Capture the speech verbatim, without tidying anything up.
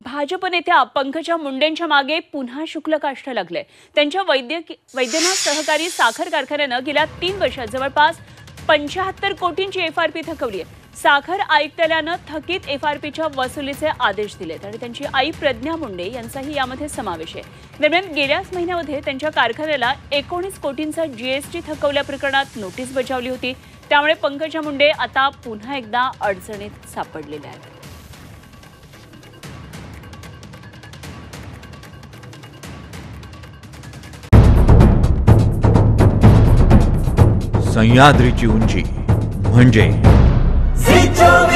भाजप नेत्या पंकजा मुंडेंच्या मागे पुन्हा शुक्लकाष्ठ लागले। त्यांच्या वैद्यक वैद्यनाथ सहकारी साखर कारखान्याने गेल्या तीन वर्षात जवळपास पंच्याहत्तर कोटींची एफआरपी थकवली आहे। साखर आयुक्तालयाने थकीत एफआरपीच्या वसुलीचे आदेश दिलेत आणि त्यांची आई प्रज्ञा मुंडे यांचाही यामध्ये समावेश आहे। दरम्यान गेल्याच महिन्यामध्ये त्यांच्या कारखान्याला एकोणीस कोटींचा जीएसटी थकवल्या प्रकरणात नोटीस बजावली होती। त्यामुळे पंकजा मुंडे आता पुन्हा एकदा अडचणीत सापडलेल्या आहेत। सह्याद्रीची उंची म्हणजे